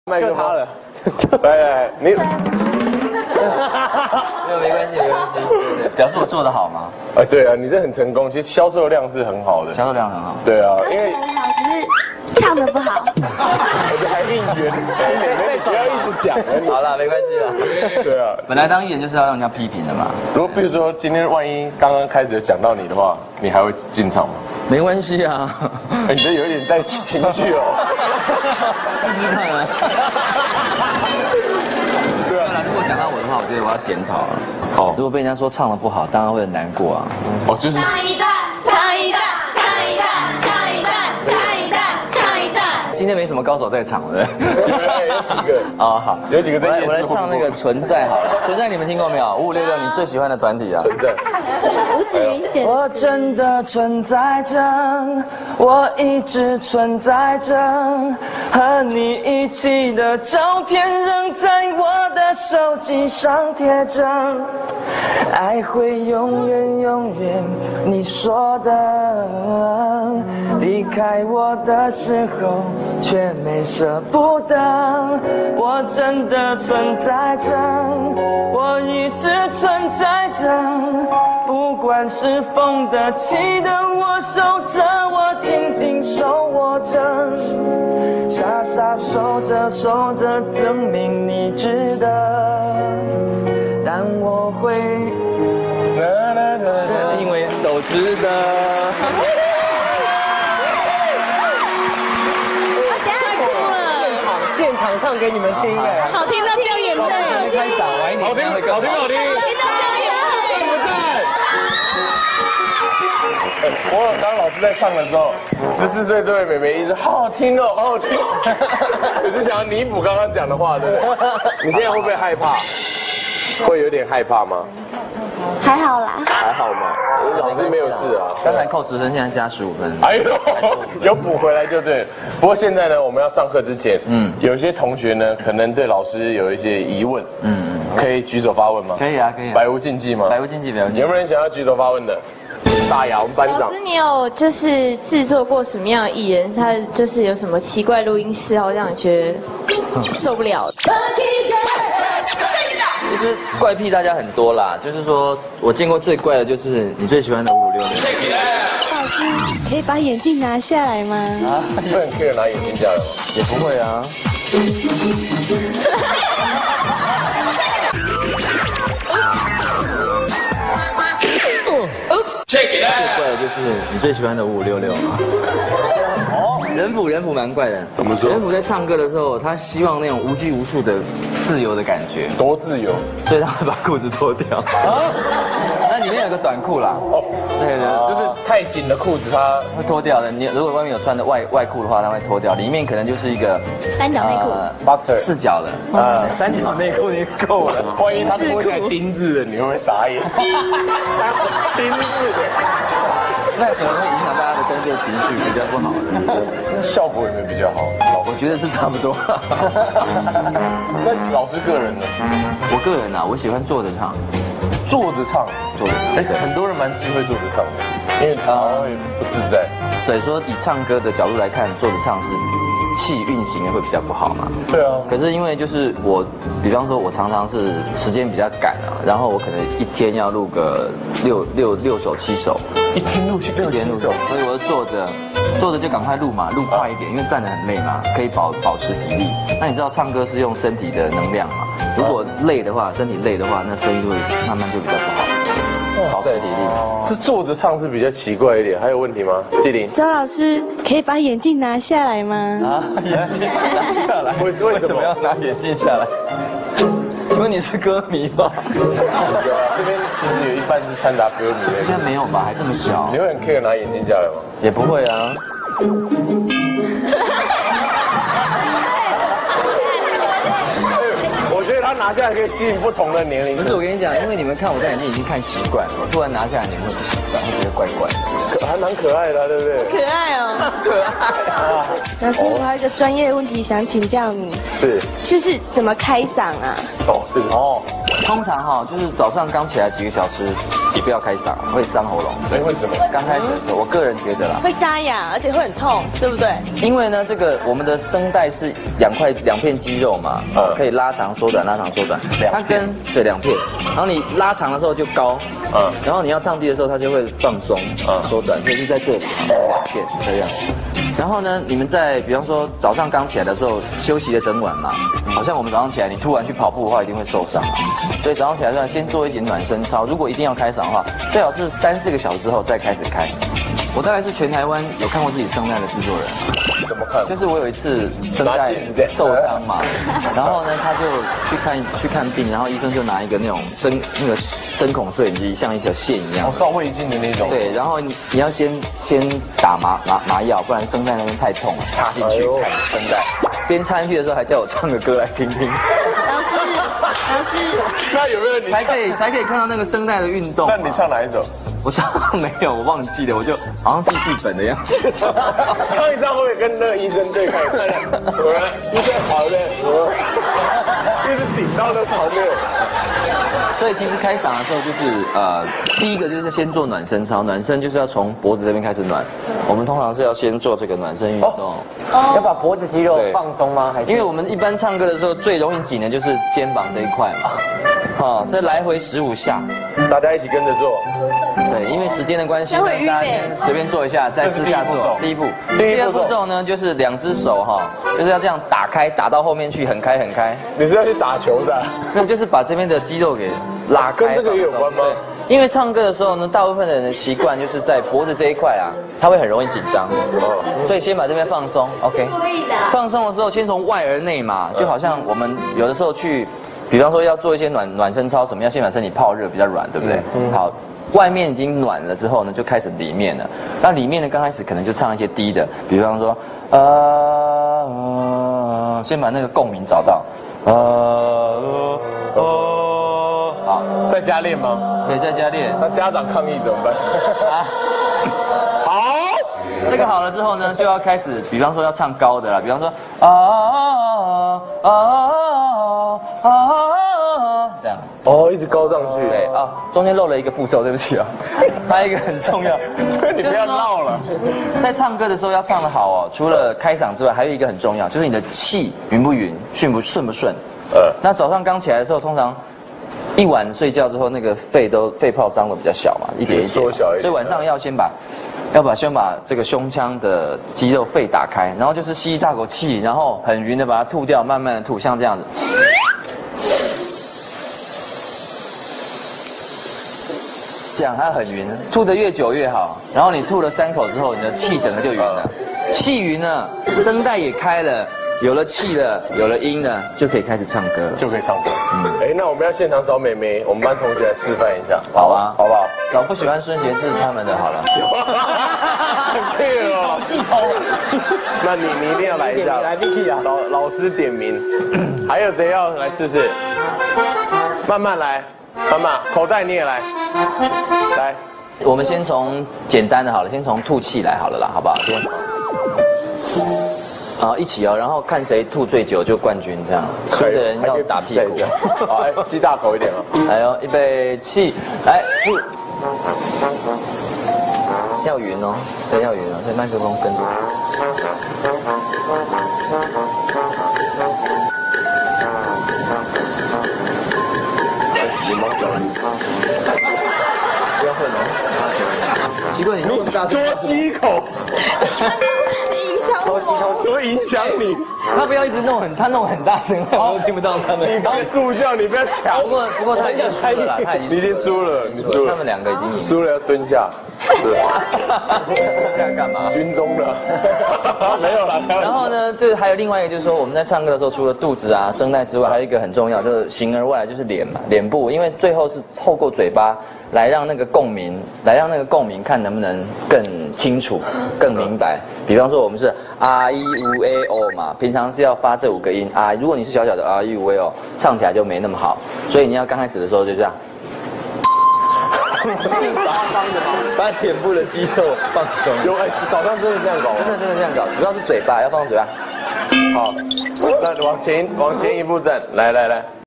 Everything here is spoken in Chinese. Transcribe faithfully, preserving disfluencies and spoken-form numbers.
就他了。来来，你。 没有，没关系，没关系。对对，表示我做得好吗？ 啊，对啊，你这很成功，其实销售量是很好的。 销售量很好。 对啊，因为很好，只是唱得不好。 我就还应援，你不要一直讲。 好了，没关系了。 对啊， 本来当艺人就是要让人家批评的嘛。 如果比如说今天万一刚刚开始讲到你的话，你还会进场吗？ 没关系啊， 你这有点带情绪哦。 试试看啊。对啊，如果讲到我的话，我觉得我要检讨了。好，如果被人家说唱得不好，当然会很难过啊。 哦，就是。 唱一段，唱一段，唱一段，唱一段，唱一段，唱一段。 今天没什么高手在场的。 有几个啊，好， 有几个在夜市。 我来唱那个《存在》好了，《存在》你们听过没有？五五六六，你最喜欢的团体啊？ 存在。 吴子云写的。 我真的存在着，我一直存在着，和你一起的照片仍在我的手机上贴着。爱会永远永远，你说的，离开我的时候却没舍不得。我真的存在着，我一直存在着，不管是风的起的，我守着，我紧紧手握着，傻傻守着守着，证明你值得。但我会，因为都值得。 现场唱给你们听哎， 好听到掉眼泪。 开嗓晚一点， 好听，好听，好听， 好听到掉眼泪。 不在。我当老师在唱的时候，十四岁这位妹妹一直好好听哦，好好听。我是想要弥补刚刚讲的话，对不对？你现在会不会害怕？会有点害怕吗？ 还好啦。 还好嘛，老师没有事啊。 刚才扣十分，现在加十五分。 哎呦，有补回来就对了。不过现在呢，我们要上课之前，嗯，有一些同学呢，可能对老师有一些疑问，嗯嗯，可以举手发问吗？ 可以啊，可以。 百无禁忌吗？ 百无禁忌，百无禁忌。 有没有人想要举手发问的？大牙，我们班长。 老师，你有就是制作过什么样的艺人？他就是有什么奇怪录音室，好让你觉得受不了？ 其实怪癖大家很多啦，就是说我见过最怪的就是你最喜欢的五五六六。 老师，可以把眼镜拿下来吗？ 啊，不能 care 拿眼镜下来吗？ 也不会啊。最怪的就是你最喜欢的五五六六啊。哦，人辅人辅蛮怪的。 怎么说？ 人辅在唱歌的时候，他希望那种无拘无束的自由的感觉。 多自由， 所以他会把裤子脱掉。啊？那里面有个短裤啦。哦，对对， 就是太紧的裤子他会脱掉的。你如果外面有穿的外外裤的话，他会脱掉，里面可能就是一个三角内裤 ，boxer 四角的。啊，三角内裤你够了。 万一他脱下来丁字的，你会不会傻眼？丁字的， 那可能会影响大家的工作情绪，比较不好。 那效果有没有比较好？ 我觉得是差不多。 那老师个人呢？ 我个人啊，我喜欢坐着唱。 坐着唱， 坐着。 哎，很多人蛮忌讳坐着唱的，因为他会不自在。 对，说以唱歌的角度来看，坐着唱是气运行的会比较不好嘛。 对啊。 可是因为就是我，比方说我常常是时间比较赶啊，然后我可能一天要录个六六六首七首。 一天录七六七首， 所以我就坐着，坐着就赶快录嘛，录快一点，因为站得很累嘛，可以保保持体力。那你知道唱歌是用身体的能量嘛？如果累的话，身体累的话，那声音就会慢慢就比较不好，保持体力。 这坐着唱是比较奇怪一点，还有问题吗？纪灵， 周老师，可以把眼镜拿下来吗？ 啊，眼镜拿下来？为为什么要拿眼镜下来？请问你是歌迷吗？ 这边其实有一半是掺杂歌迷的。 应该没有吧？还这么小。 你会很 care 拿眼镜下来吗？ 也不会啊。 我觉得他拿下来可以吸引不同的年龄。 不是，我跟你讲，因为你们看我戴眼镜已经看习惯了，我突然拿下来你们会不习惯，会觉得怪怪的。 可还蛮可爱的、啊，对不对？ 可爱哦， 可爱啊！ 老师，我还有一个专业的问题想请教你， 是， 就是怎么开嗓啊？ 哦，这个哦，通常哈，就是早上刚起来几个小时，你不要开嗓，会伤喉咙。 对，为什么？ 刚开始的时候，我个人觉得啦， 会沙哑，而且会很痛，对不对？ 因为呢，这个我们的声带是两块两片肌肉嘛， 嗯可以拉长缩短，拉长缩短。 两片它跟对两片，然后你拉长的时候就高， 嗯然后你要唱低的时候它就会放松， 嗯缩短，所以是在这里两片这样。然后呢，你们在比方说早上刚起来的时候休息了整晚嘛，好像我们早上起来你突然去跑步的话，一定会受伤嘛。所以早上起来的时候先做一点暖身操，如果一定要开嗓的话，最好是三四个小时之后再开始开。我大概是全台湾有看过自己声带的制作人。 怎么看？ 就是我有一次声带受伤嘛，然后呢，他就去看去看病，然后医生就拿一个那种针那个针孔摄影机，像一条线一样哦，，照胃镜的那种。 对，然后你你要先先打麻麻麻药，不然声带那边太痛了，插进去看声带，边插进去的时候还叫我唱个歌来听听， 老师，老师， 那有没有你才可以才可以看到那个声带的运动。 那你唱哪一首？ 我唱没有，我忘记了，我就好像记剧本的样子。 唱一唱会跟那个医生对看，看我们医生好的，我一直顶到那旁边。 所以其实开嗓的时候就是呃，第一个就是先做暖身操，暖身就是要从脖子这边开始暖。我们通常是要先做这个暖身运动， 要把脖子肌肉对放松吗？还是因为我们一般唱歌的时候最容易紧的就是肩膀这一块嘛。好，这来回十五下， 大家一起跟着做。 对，因为时间的关系呢， 这样会晕大家欸先随便做一下，再私下做。第一步，第二步骤呢就是两只手哈，就是要这样打开，打到后面去，很开很开。 你是要去打球的？ 那就是把这边的肌肉给拉开。 跟这个也有关吗？ 对，因为唱歌的时候呢，大部分的人的习惯就是在脖子这一块啊，他会很容易紧张， 哦， 所以先把这边放松 ，OK。 可以的。 放松的时候，先从外而内嘛，就好像我们有的时候去，比方说要做一些暖暖身操，什么要先把身体泡热，比较软，对不对？好，外面已经暖了之后呢，就开始里面了。那里面呢，刚开始可能就唱一些低的，比方说，呃，先把那个共鸣找到，呃，呃，好， 在家练吗？ 对，再加练。 那家长抗议怎么办？好， 这个好了之后呢，就要开始，比方说要唱高的啦，比方说啊啊啊啊啊，这样。 哦，一直高上去。 对啊，中间漏了一个步骤，对不起啊，还有一个很重要， 你不要闹了。 在唱歌的时候要唱得好哦，除了开嗓之外，还有一个很重要，就是你的气匀不匀，顺不顺不顺。 呃， 那早上刚起来的时候，通常一晚睡觉之后，那个肺都肺泡张的比较小嘛，一点一点， 缩小一点所以晚上要先把，要把先把这个胸腔的肌肉肺打开，然后就是吸一大口气，然后很匀的把它吐掉，慢慢的吐，像这样子。这样它很匀，吐得越久越好。然后你吐了三口之后，你的气整个就匀了，气匀了，声带也开了，有了气了，有了音了，就可以开始唱歌了。 就可以唱歌。嗯，哎，那我们要现场找美眉，我们班同学来示范一下， 好啊， 好不好？ 找不喜欢孙协志他们的好了。 很 care 哦，记仇。那你你一定要来一下， 来 Vicky 啊， 老老师点名，还有谁要来试试？慢慢来，慢慢，口袋你也来，来， 我们先从简单的好了，先从吐气来好了啦，好不好？先。啊，一起哦，然后看谁吐最久就冠军，这样输的人要打屁股。 好，哎，吸大口一点哦。 来哦，预备起，来吐，要匀哦，对，要匀哦，所以麦克风跟着。 你忙脚力， 不要混哦。奇怪，你那么大声， 多吸一口， 影响我。 什么影响你？ 他不要一直弄很，他弄很大声，我都听不到他们。 你帮助教，你不要抢。 不过不过他已经输了啦，他已经你已经输了，你输了。 他们两个已经赢了。 输了要蹲下。是。 这样干嘛？ 军中的。没有啦。 然后呢，就是还有另外一个，就是说我们在唱歌的时候，除了肚子啊、声带之外，还有一个很重要，就是形而外，就是脸嘛，脸部，因为最后是透过嘴巴来让那个共鸣，来让那个共鸣看能不能更清楚、更明白。比方说我们是啊一五 a o 嘛，平常是要发这五个音啊，如果你是小小的啊一五 a o， 唱起来就没那么好，所以你要刚开始的时候就这样。把脸部的肌肉放松。 有哎，早上真的这样搞， 真的真的这样搞，主要是嘴巴要放嘴巴。 好，那往前往前一步站，来来来。